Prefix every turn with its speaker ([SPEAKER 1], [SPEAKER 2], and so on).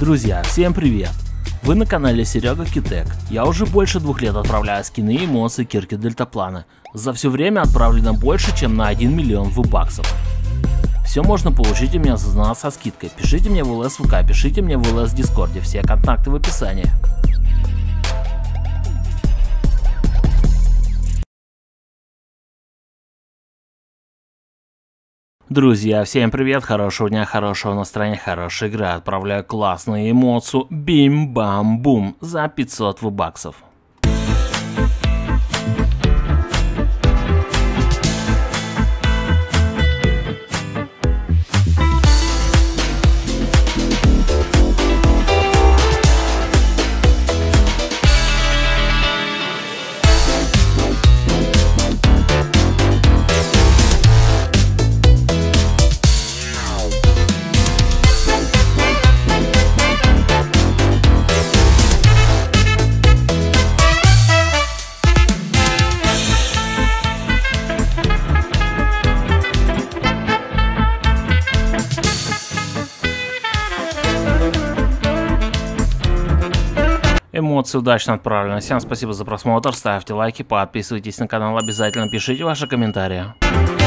[SPEAKER 1] Друзья, всем привет! Вы на канале Серега Китек. Я уже больше 2 лет отправляю скины и эмоции Кирки Дельтаплана. За все время отправлено больше, чем на 1 миллион V-баксов. Все можно получить у меня со скидкой. Пишите мне в ЛС-ВК, пишите мне в ЛС-Дискорде, все контакты в описании. Друзья, всем привет, хорошего дня, хорошего настроения, хорошей игры. Отправляю классную эмоцию Бим-Бам-Бум за 500 V-баксов. Эмоции удачно отправлены. Всем спасибо за просмотр, ставьте лайки, подписывайтесь на канал, обязательно пишите ваши комментарии.